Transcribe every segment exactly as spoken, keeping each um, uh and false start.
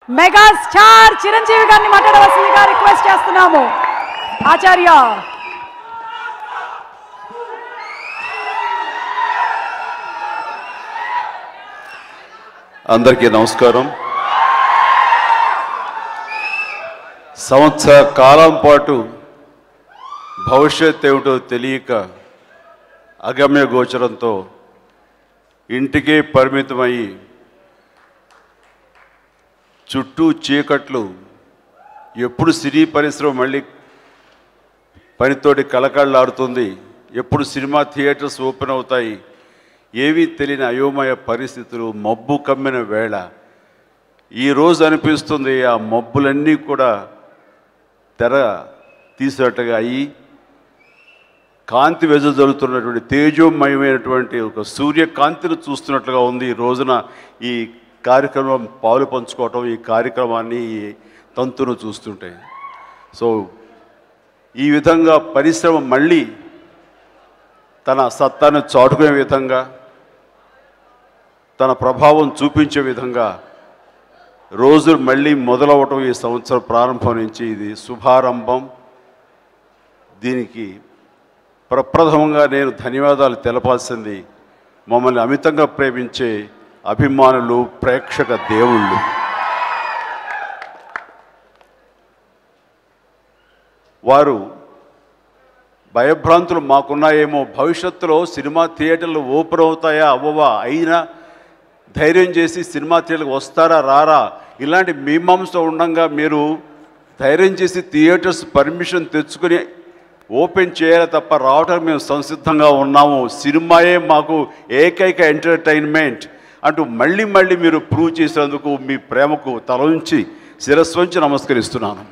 Mega star Chiranjeevi గారిని మాట్లాడవలసిందిగా request చేస్తున్నాము. ఆచార్య అందరికీ నమస్కారం. సంవత్సర కాలం పాటు భవిష్యత్ ఏమిటో తెలియక అగమ్య గోచరంతో ఇంటికే పరిమితమయ్యి చుట్టూ చీకట్లు, ఎప్పుడు సినీ పరిశ్రమ మళ్ళీ పనితోటి కలకళ్ళాడుతుంది, ఎప్పుడు సినిమా థియేటర్స్ ఓపెన్ అవుతాయి, ఏవీ తెలియని అయోమయ పరిస్థితులు, మబ్బు కమ్మిన వేళ ఈరోజు అనిపిస్తుంది ఆ మబ్బులన్నీ కూడా తెర తీసినట్టుగా అయ్యి కాంతి వెదజల్లుతున్నటువంటి తేజోమయమైనటువంటి ఒక సూర్యకాంతిని చూస్తున్నట్లుగా ఉంది. ఈ రోజున ఈ కార్యక్రమం పాలు పంచుకోవటం, ఈ కార్యక్రమాన్ని ఈ తంతును చూస్తుంటే, సో ఈ విధంగా పరిశ్రమ మళ్ళీ తన సత్తాను చాటుకునే విధంగా, తన ప్రభావం చూపించే విధంగా రోజు మళ్ళీ మొదలవటం ఈ సంవత్సరం ప్రారంభం నుంచి ఇది శుభారంభం. దీనికి ప్రప్రథమంగా నేను ధన్యవాదాలు తెలపాల్సింది మమ్మల్ని అమితంగా ప్రేమించే అభిమానులు, ప్రేక్షక దేవుళ్ళు. వారు భయభ్రాంతులు మాకున్నాయేమో, భవిష్యత్తులో సినిమా థియేటర్లు ఓపెన్ అవుతాయా అవ్వవా, అయినా ధైర్యం చేసి సినిమా థియేటర్కి వస్తారా రారా ఇలాంటి మీమాంస ఉండగా మీరు ధైర్యం చేసి థియేటర్స్ పర్మిషన్ తెచ్చుకుని ఓపెన్ చేయాలి తప్ప రావడానికి మేము సంసిద్ధంగా ఉన్నాము, సినిమాయే మాకు ఏకైక ఎంటర్టైన్మెంట్ అంటూ మళ్ళీ మళ్ళీ మీరు ప్రూవ్ చేసినందుకు మీ ప్రేమకు తల ఉంచి శిరస్సు వంచి నమస్కరిస్తున్నాను.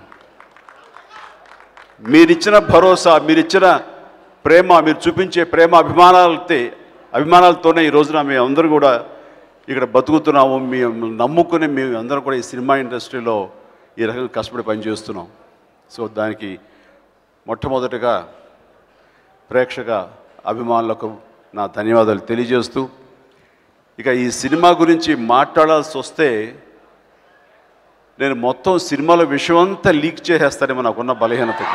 మీరిచ్చిన భరోసా, మీరిచ్చిన ప్రేమ, మీరు చూపించే ప్రేమ అభిమానాలతో అభిమానాలతోనే ఈ రోజున మేము అందరూ కూడా ఇక్కడ బతుకుతున్నాము. మేము నమ్ముకుని మేము అందరం కూడా ఈ సినిమా ఇండస్ట్రీలో ఈ రకంగా కష్టపడి పనిచేస్తున్నాం. సో దానికి మొట్టమొదటిగా ప్రేక్షక అభిమానులకు నా ధన్యవాదాలు తెలియజేస్తూ, ఇక ఈ సినిమా గురించి మాట్లాడాల్సి వస్తే నేను మొత్తం సినిమాల విషయం అంతా లీక్ చేసేస్తానేమో నాకున్న బలహీనతకు.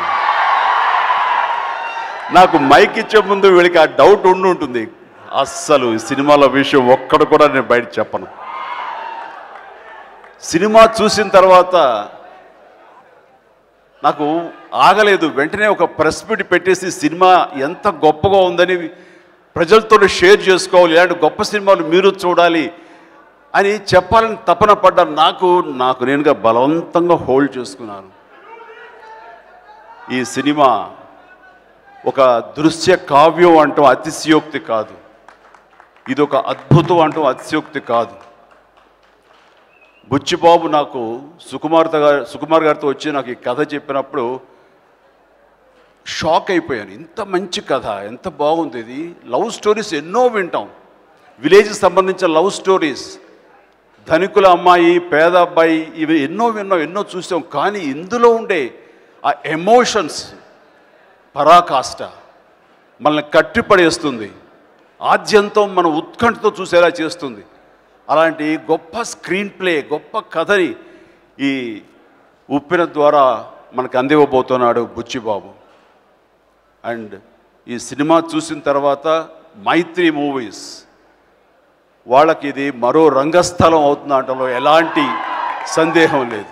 నాకు మైక్ ఇచ్చే ముందు వీళ్ళకి ఆ డౌట్ ఉండి ఉంటుంది, అస్సలు ఈ సినిమాల విషయం ఒక్కడు కూడా నేను బయట చెప్పను. సినిమా చూసిన తర్వాత నాకు ఆగలేదు, వెంటనే ఒక ప్రెస్ మీట్ పెట్టేసి సినిమా ఎంత గొప్పగా ఉందని ప్రజలతో షేర్ చేసుకోవాలి, ఇలాంటి గొప్ప సినిమాలు మీరు చూడాలి అని చెప్పాలని తపన పడ్డా. నాకు నాకు నేనుగా బలవంతంగా హోల్డ్ చేసుకున్నాను. ఈ సినిమా ఒక దృశ్య కావ్యం అంటాం అతిశయోక్తి కాదు, ఇది ఒక అద్భుతం అంటాం అతిశయోక్తి కాదు. బుచ్చిబాబు నాకు సుకుమార్ గారు సుకుమార్ గారితో వచ్చి నాకు ఈ కథ చెప్పినప్పుడు షాక్ అయిపోయాను. ఇంత మంచి కథ, ఎంత బాగుంది ఇది. లవ్ స్టోరీస్ ఎన్నో వింటాం, విలేజ్కి సంబంధించిన లవ్ స్టోరీస్, ధనికుల అమ్మాయి, పేద అబ్బాయి, ఇవి ఎన్నో విన్నాం, ఎన్నో చూసాం. కానీ ఇందులో ఉండే ఆ ఎమోషన్స్ పరాకాష్ట మనల్ని కట్టిపడేస్తుంది, ఆద్యంతం మన ఉత్కంఠతో చూసేలా చేస్తుంది. అలాంటి గొప్ప స్క్రీన్ ప్లే, గొప్ప కథని ఈ ఉప్పెన ద్వారా మనకు అందివ్వబోతున్నాడు బుచ్చిబాబు. అండ్ ఈ సినిమా చూసిన తర్వాత మైత్రి మూవీస్ వాళ్ళకి ఇది మరో రంగస్థలం అవుతుందంటలో ఎలాంటి సందేహం లేదు.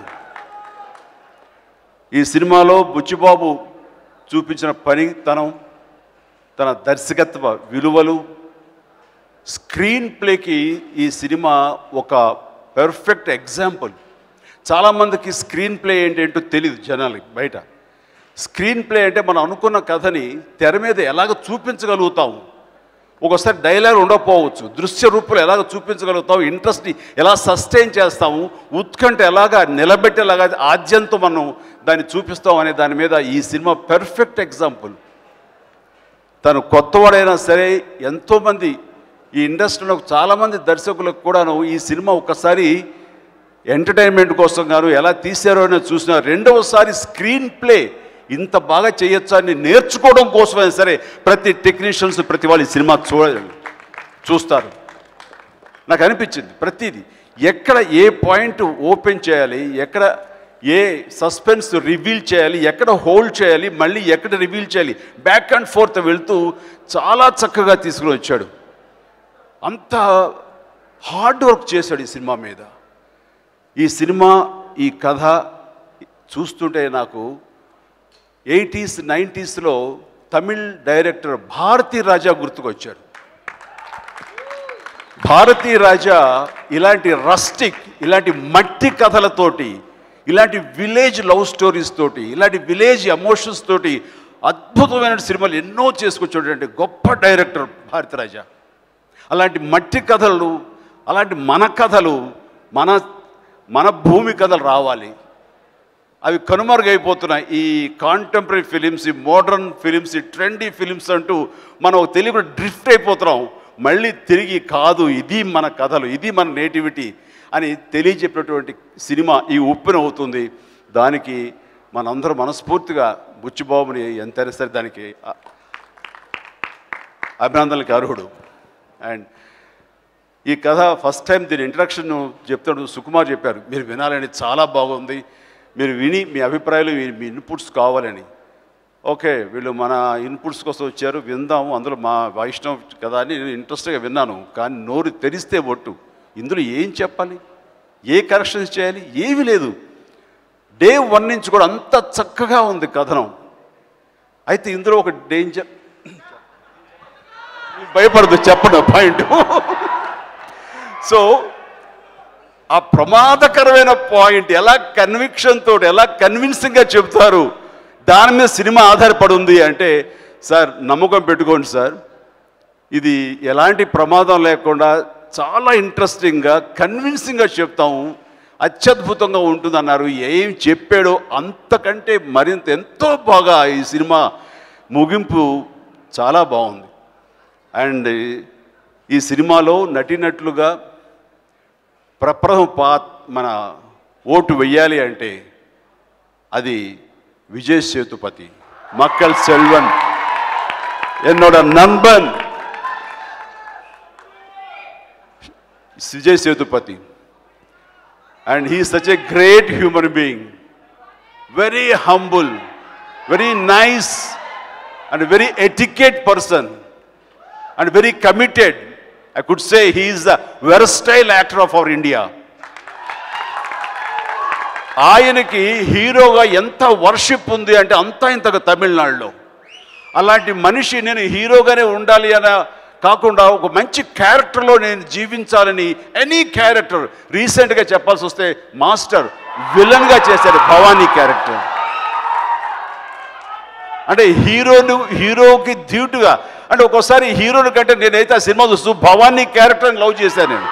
ఈ సినిమాలో బుచ్చిబాబు చూపించిన పనితనం, తన దర్శకత్వ విలువలు, స్క్రీన్ ప్లేకి ఈ సినిమా ఒక పర్ఫెక్ట్ ఎగ్జాంపుల్. చాలామందికి స్క్రీన్ ప్లే ఏంటంటో తెలియదు జనాలకి బయట. స్క్రీన్ ప్లే అంటే మనం అనుకున్న కథని తెర మీద ఎలాగ చూపించగలుగుతాము, ఒకసారి డైలాగ్ ఉండకపోవచ్చు, దృశ్య రూపంలో ఎలాగ చూపించగలుగుతాము, ఇంట్రెస్ట్ని ఎలా సస్టైన్ చేస్తాము, ఉత్కంఠ ఎలాగా నిలబెట్టేలాగా ఆద్యంతో మనం దాన్ని చూపిస్తాం అనే దాని మీద ఈ సినిమా పర్ఫెక్ట్ ఎగ్జాంపుల్. తను కొత్తవాడైనా సరే ఎంతోమంది ఈ ఇండస్ట్రీలో చాలామంది దర్శకులకు కూడాను ఈ సినిమా ఒక్కసారి ఎంటర్టైన్మెంట్ కోసం గాను ఎలా తీశారో అని చూసిన, రెండవసారి స్క్రీన్ ప్లే ఇంత బాగా చేయొచ్చా అని నేర్చుకోవడం కోసమైనా సరే ప్రతి టెక్నీషియన్స్, ప్రతి వాళ్ళు ఈ సినిమా చూ చూస్తారు. నాకు అనిపించింది ప్రతిదీ ఎక్కడ ఏ పాయింట్ ఓపెన్ చేయాలి, ఎక్కడ ఏ సస్పెన్స్ రివీల్ చేయాలి, ఎక్కడ హోల్డ్ చేయాలి, మళ్ళీ ఎక్కడ రివీల్ చేయాలి, బ్యాక్ అండ్ ఫోర్త్ వెళ్తూ చాలా చక్కగా తీసుకుని వచ్చాడు. అంత హార్డ్ వర్క్ చేశాడు ఈ సినిమా మీద. ఈ సినిమా ఈ కథ చూస్తుంటే నాకు ఎయిటీస్ నైంటీస్లో తమిళ్ డైరెక్టర్ భారతీ రాజా గుర్తుకొచ్చాడు. భారతీ రాజా ఇలాంటి రస్టిక్, ఇలాంటి మట్టి కథలతోటి, ఇలాంటి విలేజ్ లవ్ స్టోరీస్ తోటి, ఇలాంటి విలేజ్ ఎమోషన్స్ తోటి అద్భుతమైన సినిమాలు ఎన్నో చేసుకొచ్చాడంటే గొప్ప డైరెక్టర్ భారతీ రాజా. అలాంటి మట్టి కథలు, అలాంటి మన కథలు, మన మన భూమి కథలు రావాలి. అవి కనుమరుగైపోతున్నాయి. ఈ కాంటెంపరీ ఫిలిమ్స్, ఈ మోడర్న్ ఫిలిమ్స్, ఈ ట్రెండీ ఫిలిమ్స్ అంటూ మనం తెలియకుండా డ్రిఫ్ట్ అయిపోతున్నాం. మళ్ళీ తిరిగి కాదు, ఇది మన కథలు, ఇది మన నేటివిటీ అని తెలియజెప్పినటువంటి సినిమా ఈ ఉప్పెన అవుతుంది. దానికి మనందరం మనస్ఫూర్తిగా బుచ్చిబాబుని ఎంతైనా సరే దానికి అభినందనలకు అర్హుడు. అండ్ ఈ కథ ఫస్ట్ టైం దీని ఇంట్రడక్షన్ చెప్తాడు సుకుమార్ చెప్పారు, మీరు వినాలని, చాలా బాగుంది, మీరు విని మీ అభిప్రాయాలు, మీ ఇన్పుట్స్ కావాలని. ఓకే, వీళ్ళు మన ఇన్పుట్స్ కోసం వచ్చారు, విందాము, అందులో మా వైష్ణవ్ కదా అని నేను ఇంట్రెస్ట్గా విన్నాను. కానీ నోరు తెరిస్తే ఒట్టు, ఇందులో ఏం చెప్పాలి, ఏ కరెక్షన్స్ చేయాలి, ఏమీ లేదు. డే వన్ నుంచి కూడా అంత చక్కగా ఉంది కథనం. అయితే ఇందులో ఒక డేంజర్, భయపడదు చెప్పండి పాయింట్. సో ఆ ప్రమాదకరమైన పాయింట్ ఎలా కన్విక్షన్ తోటి, ఎలా కన్విన్సింగ్గా చెప్తారు, దాని మీద సినిమా ఆధారపడి ఉంది అంటే, సార్ నమ్మకం పెట్టుకోండి సార్, ఇది ఎలాంటి ప్రమాదం లేకుండా చాలా ఇంట్రెస్టింగ్గా కన్విన్సింగ్గా చెప్తాము, అత్యద్భుతంగా ఉంటుందన్నారు. ఏం చెప్పాడో అంతకంటే మరింత ఎంతో బాగా ఈ సినిమా ముగింపు చాలా బాగుంది. అండ్ ఈ సినిమాలో నటినట్లుగా ప్రప్రథమ పా మన ఓటు వెయ్యాలి అంటే అది Vijay Sethupathi, Makkal Selvan, ఎన్నోడ నண்பன் Vijay Sethupathi. And he is such a great human being, very humble, very nice and a very etiquette person and very committed. I could say he is the versatile actor of our India. ఆయనకి హీరోగా ఎంత worship ఉంది అంటే అంతా ఇంతగా తమిళనాడులో. అలాంటి మనిషి నేను హీరోగానే ఉండాలి అన్న కాకుండా ఒక మంచి క్యారెక్టర్లో నేను జీవించాలని, ఎనీ క్యారెక్టర్, రీసెంట్గా చెప్పాల్సి వస్తే మాస్టర్ విలన్గా చేశారు భవానీ క్యారెక్టర్. అంటే హీరోను హీరోకి ధీటుగా, అంటే ఒక్కోసారి హీరోని కంటే నేనైతే ఆ సినిమా చూస్తూ భవానీ క్యారెక్టర్ని లవ్ చేశాను నేను.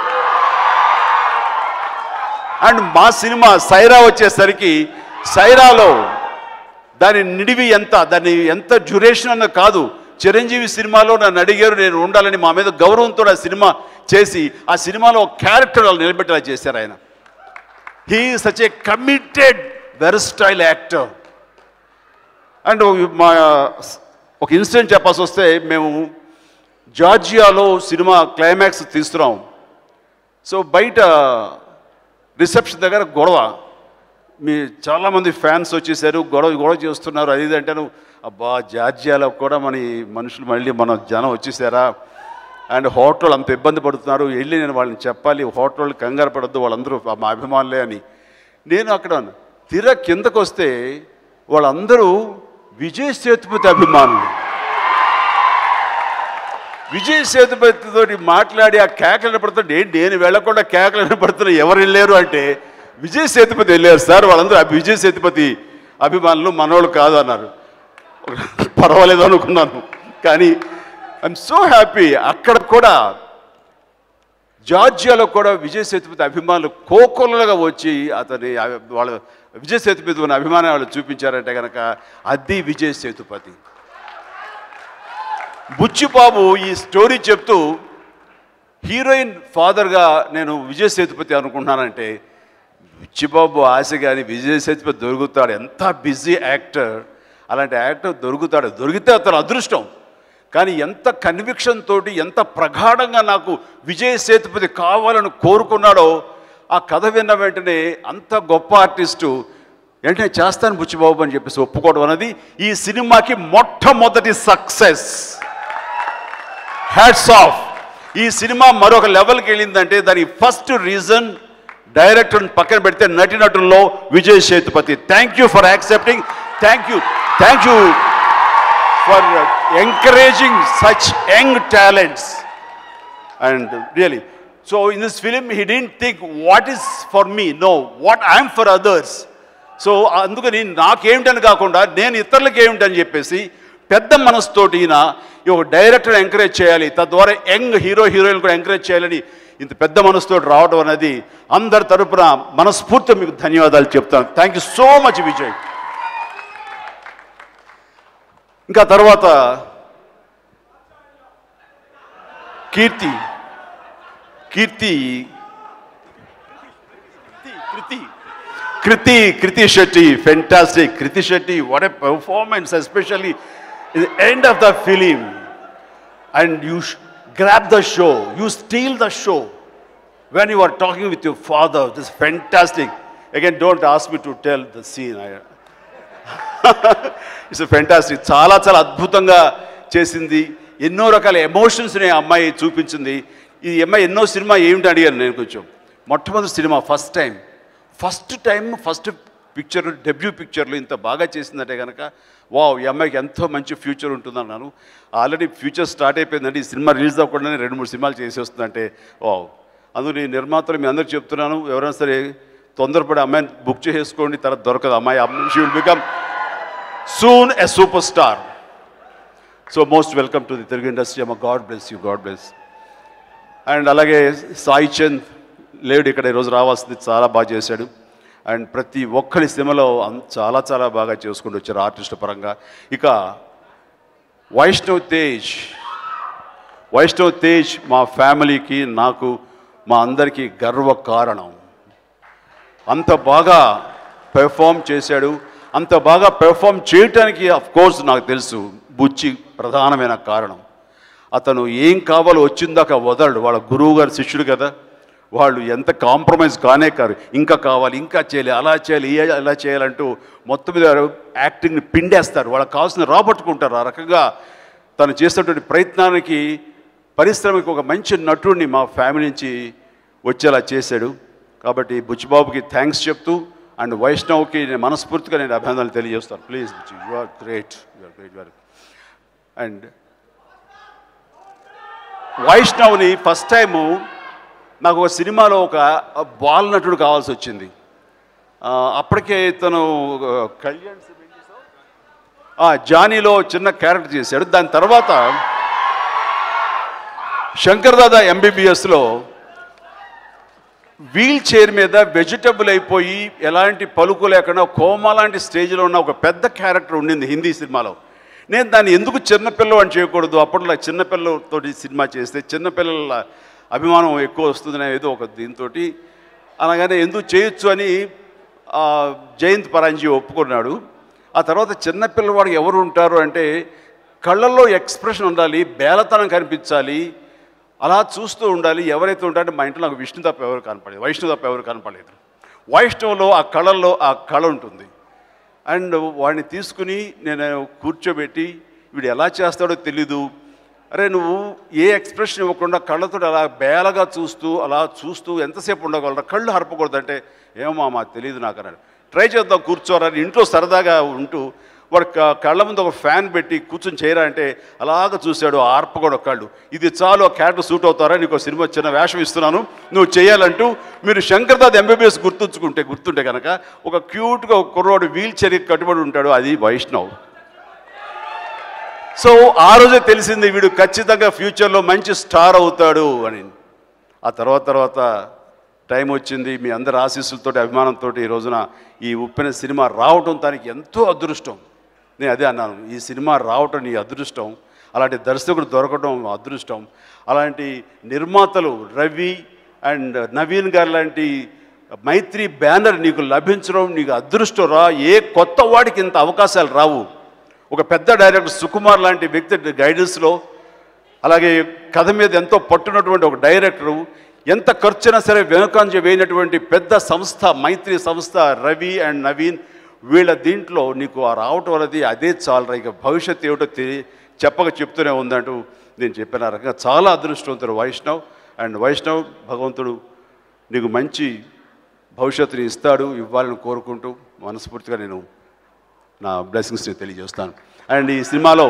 అండ్ మా సినిమా సైరా వచ్చేసరికి, సైరాలో దాని నిడివి ఎంత, దాని ఎంత డ్యూరేషన్ అన్న కాదు, చిరంజీవి సినిమాలో నన్ను అడిగారు, నేను ఉండాలని మా మీద గౌరవంతో ఆ సినిమా చేసి ఆ సినిమాలో ఒక క్యారెక్టర్ వాళ్ళు నిలబెట్టేలా చేశారు ఆయన. He is such a committed versatile actor. And మా ఒక ఇన్సిడెంట్ చెప్పాల్సి వస్తే, మేము జార్జియాలో సినిమా క్లైమాక్స్ తీస్తున్నాం. సో బయట రిసెప్షన్ దగ్గర గొడవ, మీ చాలామంది ఫ్యాన్స్ వచ్చేసారు, గొడవ గొడవ చేస్తున్నారు, అది ఇది అంటాను. అబ్బా, జార్జియాలో కూడా మన మనుషులు మళ్ళీ మన జనం వచ్చేసారా, అండ్ హోటల్ అంత ఇబ్బంది పడుతున్నారు, వెళ్ళి నేను వాళ్ళని చెప్పాలి, హోటల్ కంగారు పడద్దు, వాళ్ళందరూ మా అభిమానులే అని. నేను అక్కడ తీర కిందకు వస్తే వాళ్ళందరూ విజయ్ సేతుపతి అభిమానులు. విజయ్ సేతుపతితో మాట్లాడి ఆ కేకలు పడుతుంటే, నేను వెళ్ళకుండా కేకలు పడుతున్నా, ఎవరు వెళ్ళారు అంటే విజయ్ సేతుపతి వెళ్ళారు సార్, వాళ్ళందరూ విజయ్ సేతుపతి అభిమానులు, మనోళ్ళు కాదు అన్నారు. పర్వాలేదు అనుకున్నాను, కానీ ఐఎమ్ సో హ్యాపీ. అక్కడ కూడా జార్జియాలో కూడా విజయ్ సేతుపతి అభిమానులు కోకొల్లలుగా వచ్చి అతని వాళ్ళ విజయ్ సేతుపతి ఉన్న అభిమానం వాళ్ళు చూపించారంటే కనుక అది విజయ్ సేతుపతి. బుచ్చిబాబు ఈ స్టోరీ చెప్తూ హీరోయిన్ ఫాదర్గా నేను విజయ్ సేతుపతి అనుకుంటున్నానంటే, బుచ్చిబాబు ఆశ కానీ విజయ్ సేతుపతి దొరుకుతాడు, ఎంత బిజీ యాక్టర్, అలాంటి యాక్టర్ దొరుకుతాడు, దొరికితే అతను అదృష్టం. కానీ ఎంత కన్విక్షన్ తోటి, ఎంత ప్రగాఢంగా నాకు విజయ్ సేతుపతి కావాలని కోరుకున్నాడో ఆ కథ విన్న వెంటనే అంత గొప్ప ఆర్టిస్టు వెంటనే చేస్తాను బుచ్చిబాబు అని చెప్పేసి ఒప్పుకోవడం అనేది ఈ సినిమాకి మొట్టమొదటి సక్సెస్. Hats off. ఈ సినిమా మరొక లెవెల్కి వెళ్ళిందంటే దానికి ఫస్ట్ రీజన్ డైరెక్టర్ పక్కన పెడితే నటినటుల్లో Vijay Sethupathi. Thank you for accepting, thank you thank you for encouraging such young talents. And really so in this film he didn't think what is for me, no what I'm for others. So అందుకని నాకేమిటని కాకుండా నేను ఇతరులకి ఏమిటని చెప్పేసి పెద్ద మనసుతోటి ఈయన ఒక డైరెక్టర్ ఎంకరేజ్ చేయాలి, తద్వారా యంగ్ హీరో హీరోయిన్ కూడా ఎంకరేజ్ చేయాలని ఇంత పెద్ద మనసుతో రావడం అనేది అందరి తరపున మనస్ఫూర్తిగా మీకు ధన్యవాదాలు చెప్తాను. Thank you so much Vijay. ఇంకా తర్వాత Keerthi Keerthi Krithi Krithi Krithi Shetty, fantastic. Krithi Shetty, what a performance, especially in the end of the film, and you grab the show, you steal the show when you are talking with your father. This is fantastic. Again, don't ask me to tell the scene. It's a fantastic. చాలా చాలా అద్భుతంగా చేసింది. ఎన్నో రకాల ఎమోషన్స్ని అమ్మాయి చూపించింది. ఈ అమ్మాయి ఎన్నో సినిమా ఏమిటి అడిగాను నేను. కొంచెం మొట్టమొదటి cinema first time first time first picture debut పిక్చర్లో ఇంత బాగా చేసిందంటే కనుక వావ్, ఈ అమ్మాయికి ఎంతో మంచి ఫ్యూచర్ ఉంటుందన్నాను. ఆల్రెడీ ఫ్యూచర్ స్టార్ట్ అయిపోయిందంటే ఈ సినిమా రిలీజ్ అవ్వకుండానే రెండు మూడు సినిమాలు చేసి వస్తుందంటే వావ్. అందుకు నేను నిర్మాతలు మీ అందరికి చెప్తున్నాను, ఎవరైనా సరే తొందరపడి అమ్మాయిని బుక్ చేసుకోండి, తర్వాత దొరకదు అమ్మాయి. She will become soon a super star. So most welcome to the Telugu industry అమ్మ. God bless you, god bless. And అలాగే సాయి చంద్ లేడు ఇక్కడ, ఈరోజు రావాల్సింది, చాలా బాగా చేశాడు. అండ్ ప్రతి ఒక్కరి సినిమాలో చాలా చాలా బాగా చేసుకుంటూ వచ్చారు ఆర్టిస్ట్ పరంగా. ఇక వైష్ణవ్ తేజ్ వైష్ణవ్ తేజ్ మా ఫ్యామిలీకి, నాకు, మా అందరికీ గర్వ కారణం. అంత బాగా పెర్ఫామ్ చేశాడు. అంత బాగా పెర్ఫామ్ చేయటానికి అఫ్కోర్స్ నాకు తెలుసు బుచ్చి ప్రధానమైన కారణం. అతను ఏం కావాలో వచ్చిందాక వదలడు. వాళ్ళ గురువు గారు శిష్యుడు కదా, వాళ్ళు ఎంత కాంప్రమైజ్ కానే కారు. ఇంకా కావాలి, ఇంకా చేయాలి, అలా చేయాలి, ఇలా చేయాలంటూ మొత్తం మీద యాక్టింగ్ని పిండేస్తారు. వాళ్ళకి కావాల్సిన రాబట్టుకుంటారు. ఆ రకంగా తను చేసినటువంటి ప్రయత్నానికి పరిశ్రమకి ఒక మంచి నటుడిని మా ఫ్యామిలీ నుంచి వచ్చేలా చేశాడు. కాబట్టి బుచ్చిబాబుకి థ్యాంక్స్ చెప్తూ అండ్ వైష్ణవ్కి నేను మనస్ఫూర్తిగా నేను అభినందనలు తెలియజేస్తాను. Please Buchi, you are great, you are great very. And వైష్ణవ్ని ఫస్ట్ టైము నాకు ఒక సినిమాలో ఒక బాల్ నటుడు కావాల్సి వచ్చింది. అప్పటికే తను కళ్యాణ్ జానీలో చిన్న క్యారెక్టర్ చేశాడు. దాని తర్వాత శంకర్ దాదా ఎంబీబీఎస్లో వీల్ చైర్ మీద వెజిటబుల్ అయిపోయి ఎలాంటి పలుకు లేకుండా కోమా లాంటి స్టేజ్లో ఉన్న ఒక పెద్ద క్యారెక్టర్ ఉండింది హిందీ సినిమాలో. నేను దాన్ని ఎందుకు చిన్నపిల్ల అని చేయకూడదు, అప్పట్లో చిన్నపిల్లలతో సినిమా చేస్తే చిన్నపిల్లల అభిమానం ఎక్కువ వస్తుందనే ఏదో ఒక దీంతో అలాగనే ఎందుకు చేయొచ్చు అని జయంత్ పరాంజీ ఒప్పుకున్నాడు. ఆ తర్వాత చిన్నపిల్లవాడికి ఎవరు ఉంటారు అంటే కళ్ళల్లో ఎక్స్ప్రెషన్ ఉండాలి, బేలతనం కనిపించాలి, అలా చూస్తూ ఉండాలి. ఎవరైతే ఉంటారంటే మా ఇంట్లో నాకు విష్ణు తప్ప ఎవరు కనపడలేదు, వైష్ణు తప్ప ఎవరు కనపడలేదు. వైష్ణవులో ఆ కళల్లో ఆ కళ ఉంటుంది. అండ్ వాడిని తీసుకుని నేను కూర్చోబెట్టి వీడు ఎలా చేస్తాడో తెలీదు, అరే నువ్వు ఏ ఎక్స్ప్రెషన్ ఇవ్వకుండా కళ్ళతో అలా బేలగా చూస్తూ అలా చూస్తూ ఎంతసేపు ఉండగలరా, కళ్ళు హరపకూడదు అంటే ఏమో మా తెలియదు నాకు అన్నాడు. ట్రై చేద్దాం కూర్చోరని ఇంట్లో సరదాగా ఉంటూ వాడు కళ్ళ ముందు ఒక ఫ్యాన్ పెట్టి కూర్చొని చేయరా అంటే అలాగ చూశాడు, ఆర్పకూడదు కళ్ళు. ఇది చాలు, ఆ క్యారెక్టర్ సూట్ అవుతారా, నీకు సినిమా చిన్న వేషం ఇస్తున్నాను నువ్వు చేయాలంటూ. మీరు శంకర్ దాదా ఎంబీబీఎస్ గుర్తుంచుకుంటే గుర్తుంటే కనుక ఒక క్యూట్గా ఒక కుర్రోడు వీల్ చైర్కి కట్టుబడి ఉంటాడు, అది వైష్ణవ్. సో ఆ రోజే తెలిసింది వీడు ఖచ్చితంగా ఫ్యూచర్లో మంచి స్టార్ అవుతాడు అని. ఆ తర్వాత తర్వాత టైం వచ్చింది, మీ అందరి ఆశీస్సులతో అభిమానంతో ఈ రోజున ఈ ఉప్పెన సినిమా రావటం దానికి ఎంతో అదృష్టం. నేను అదే అన్నాను, ఈ సినిమా రావటం నీ అదృష్టం, అలాంటి దర్శకుడు దొరకడం అదృష్టం, అలాంటి నిర్మాతలు రవి అండ్ నవీన్ గారు లాంటి మైత్రి బ్యానర్ నీకు లభించడం నీకు అదృష్టం రా. ఏ కొత్త వాడికి ఇంత అవకాశాలు రావు. ఒక పెద్ద డైరెక్టర్ సుకుమార్ లాంటి వ్యక్తి గైడెన్స్లో, అలాగే కథ మీద ఎంతో పట్టున్నటువంటి ఒక డైరెక్టరు ఎంత ఖర్చైనా సరే వెనుకంజ వేయనటువంటి పెద్ద సంస్థ మైత్రి సంస్థ, రవి అండ్ నవీన్ వీళ్ళ దీంట్లో నీకు ఆ రావటం అనేది అదే చాలరా, ఇక భవిష్యత్తు ఏమిటో తెలియ చెప్పక చెప్తూనే ఉందంటూ నేను చెప్పిన రకంగా చాలా అదృష్టవంతుడు వైష్ణవ్. అండ్ వైష్ణవ్, భగవంతుడు నీకు మంచి భవిష్యత్తుని ఇస్తాడు, ఇవ్వాలని కోరుకుంటూ మనస్ఫూర్తిగా నేను నా బ్లెస్సింగ్స్ని తెలియజేస్తాను. అండ్ ఈ సినిమాలో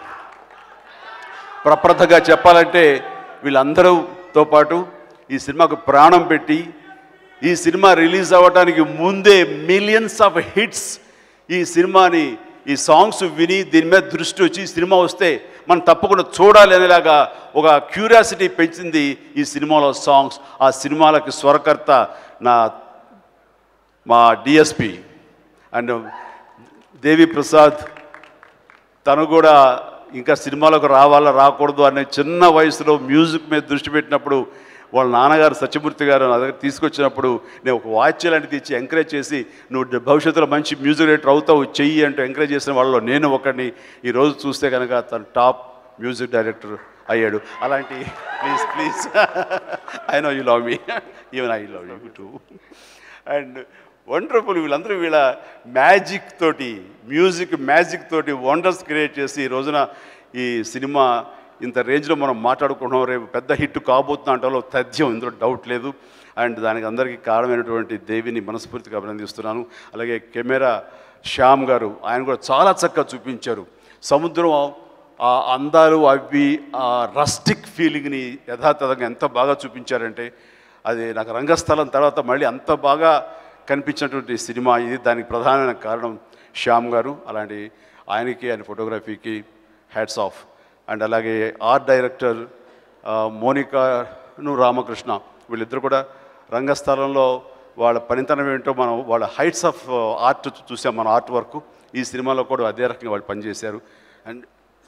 ప్రప్రథగా చెప్పాలంటే వీళ్ళందరితో పాటు ఈ సినిమాకు ప్రాణం పెట్టి ఈ సినిమా రిలీజ్ అవ్వడానికి ముందే మిలియన్స్ ఆఫ్ హిట్స్ ఈ సినిమాని ఈ సాంగ్స్ విని దీని మీద దృష్టి వచ్చి సినిమా వస్తే మనం తప్పకుండా చూడాలి అనేలాగా ఒక క్యూరియాసిటీ పెంచింది ఈ సినిమాలో సాంగ్స్. ఆ సినిమాలకి స్వరకర్త నా మా డిఎస్పి అండ్ దేవి ప్రసాద్. తను కూడా ఇంకా సినిమాలకు రావాలా రాకూడదు అనే చిన్న వయసులో మ్యూజిక్ మీద దృష్టి పెట్టినప్పుడు వాళ్ళ నాన్నగారు సత్యమూర్తి గారు నా దగ్గర తీసుకొచ్చినప్పుడు నేను ఒక వాచ్ లాంటిది ఇచ్చి ఎంకరేజ్ చేసి నువ్వు భవిష్యత్తులో మంచి మ్యూజిక్ డైరెక్టర్ అవుతావు చెయ్యి అంటూ ఎంకరేజ్ చేసిన వాళ్ళలో నేను ఒకరిని. ఈరోజు చూస్తే కనుక తను టాప్ మ్యూజిక్ డైరెక్టర్ అయ్యాడు. అలాంటి please please I know you love me, even I love you too. And wonderful, వీళ్ళందరూ వీళ్ళ మ్యాజిక్ తోటి, మ్యూజిక్ మ్యాజిక్ తోటి వండర్స్ క్రియేట్ చేసి ఈ రోజున ఈ సినిమా ఇంత రేంజ్లో మనం మాట్లాడుకుంటున్నాం. రేపు పెద్ద హిట్ కాబోతున్న అంటలో తథ్యం, ఇందులో డౌట్ లేదు. అండ్ దానికి అందరికీ కారణమైనటువంటి దేవిని మనస్ఫూర్తిగా అభినందిస్తున్నాను. అలాగే కెమెరా శ్యామ్ గారు, ఆయన కూడా చాలా చక్కగా చూపించారు. సముద్రం ఆ అందాలు అవి ఆ రస్టిక్ ఫీలింగ్ని యథాతథంగా ఎంత బాగా చూపించారంటే అది నాకు రంగస్థలం తర్వాత మళ్ళీ అంత బాగా కనిపించినటువంటి సినిమా ఇది. దానికి ప్రధానమైన కారణం శ్యామ్ గారు. అలాంటి ఆయనకి ఆయన ఫోటోగ్రఫీకి హ్యాట్స్ ఆఫ్. అండ్ అలాగే ఆర్ట్ డైరెక్టర్ మోనికాను రామకృష్ణ, వీళ్ళిద్దరు కూడా రంగస్థలంలో వాళ్ళ పనితనం ఏంటో మనం వాళ్ళ హైట్స్ ఆఫ్ ఆర్ట్ చూసాం, మన ఆర్ట్ వర్క్. ఈ సినిమాలో కూడా అదే రకంగా వాళ్ళు పనిచేశారు. అండ్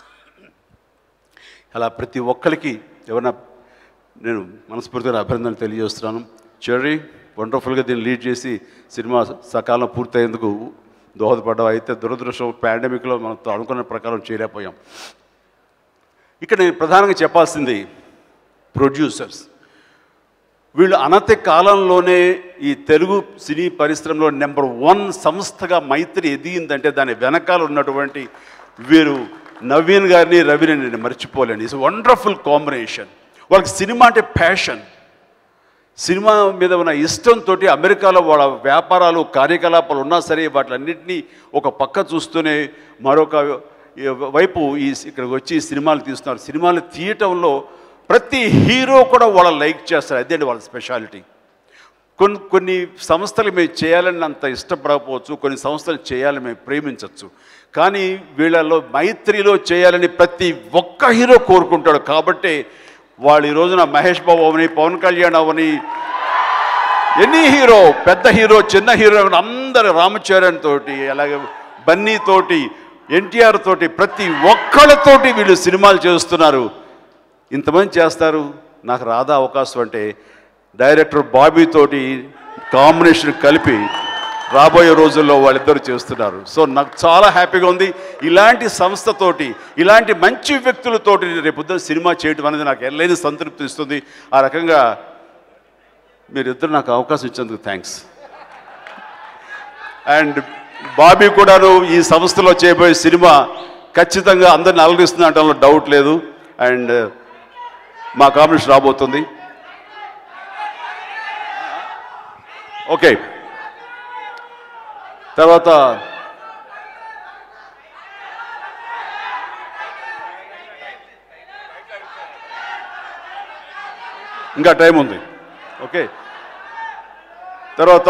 అలా ప్రతి ఒక్కరికి ఎవరైనా నేను మనస్ఫూర్తిగా అభినందనలు తెలియజేస్తున్నాను. చెర్రీ వండర్ఫుల్గా దీన్ని లీడ్ చేసి సినిమా సకాలంలో పూర్తయ్యేందుకు దోహదపడ్డాం. అయితే దురదృష్టం పాండమిక్లో మనం అనుకున్న ప్రకారం చేయలేకపోయాం. ఇక్కడ నేను ప్రధానంగా చెప్పాల్సింది ప్రొడ్యూసర్స్. వీళ్ళు అనతి కాలంలోనే ఈ తెలుగు సినీ పరిశ్రమలో నెంబర్ వన్ సంస్థగా మైత్రి ఎదిగిందంటే దాని వెనకాల ఉన్నటువంటి వీరు నవీన్ గారిని, రవిని నేను మర్చిపోలేను. It's wonderful combination. వాళ్ళకి సినిమా అంటే ప్యాషన్, సినిమా మీద ఉన్న ఇష్టంతో అమెరికాలో వాళ్ళ వ్యాపారాలు కార్యకలాపాలు ఉన్నా సరే వాటిలన్నింటినీ ఒక పక్క చూస్తూనే మరొక వైపు ఈ ఇక్కడికి వచ్చి సినిమాలు తీస్తున్నారు. సినిమాలు తీయటంలో ప్రతి హీరో కూడా వాళ్ళ లైక్ చేస్తారు. అదే వాళ్ళ స్పెషాలిటీ. కొన్ని కొన్ని సంస్థలు మేము చేయాలని అంత ఇష్టపడకపోవచ్చు, కొన్ని సంస్థలు చేయాలని మేము ప్రేమించవచ్చు. కానీ వీళ్ళలో మైత్రిలో చేయాలని ప్రతి ఒక్క హీరో కోరుకుంటాడు. కాబట్టి వాళ్ళు ఈ రోజున మహేష్ బాబు అవని, పవన్ కళ్యాణ్ అవని, ఎనీ హీరో, పెద్ద హీరో చిన్న హీరో అందరు, రామచరణ్ తోటి, అలాగే బన్నీ తోటి, ఎన్టీఆర్ తోటి, ప్రతి ఒక్కళ్ళతోటి వీళ్ళు సినిమాలు చేస్తున్నారు. ఇంతమంది చేస్తారు. నాకు రాదా అవకాశం అంటే డైరెక్టర్ బాబీ తోటి కాంబినేషన్ కలిపి రాబోయే రోజుల్లో వాళ్ళిద్దరు చేస్తున్నారు. సో నాకు చాలా హ్యాపీగా ఉంది. ఇలాంటి సంస్థతోటి, ఇలాంటి మంచి వ్యక్తులతోటి రేపొద్దున సినిమా చేయడం అనేది నాకు ఎల్లైన సంతృప్తి ఇస్తుంది. ఆ రకంగా మీరిద్దరు నాకు అవకాశం ఇచ్చేందుకు థ్యాంక్స్. అండ్ బాబీ కూడాను ఈ సంస్థలో చేయబోయే సినిమా ఖచ్చితంగా అందరిని అలరిస్తుంది అనడంలో డౌట్ లేదు. అండ్ మా కాంబినేషన్ రాబోతుంది. ఓకే, తర్వాత ఇంకా టైం ఉంది. ఓకే, తర్వాత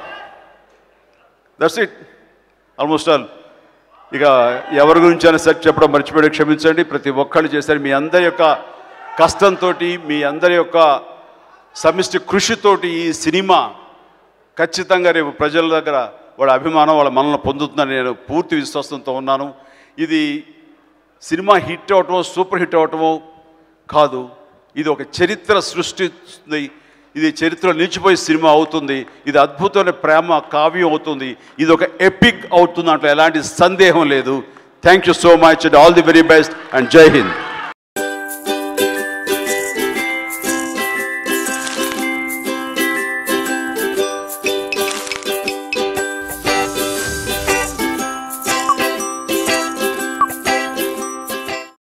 దట్స్ ఇట్ ఆల్మోస్ట్ ఆల్. ఇక ఎవరి గురించి అయినా సెట్ చెప్పడం మర్చిపోయి క్షమించండి. ప్రతి ఒక్కళ్ళు చేశారు. మీ అందరి యొక్క కష్టంతో, మీ అందరి యొక్క సమిష్టి కృషితోటి ఈ సినిమా ఖచ్చితంగా రేపు ప్రజల దగ్గర వాళ్ళ అభిమానం, వాళ్ళ మనల్ని పొందుతుందని నేను పూర్తి విశ్వాసంతో ఉన్నాను. ఇది సినిమా హిట్ అవటమో సూపర్ హిట్ అవటమో కాదు, ఇది ఒక చరిత్ర సృష్టిస్తుంది. ఇది చరిత్రలో నిలిచిపోయే సినిమా అవుతుంది. ఇది అద్భుతమైన ప్రేమ కావ్యం అవుతుంది. ఇది ఒక ఎపిక్ అవుతుంది, అంటే ఎలాంటి సందేహం లేదు. Thank you so much and all the very best and జై హింద్.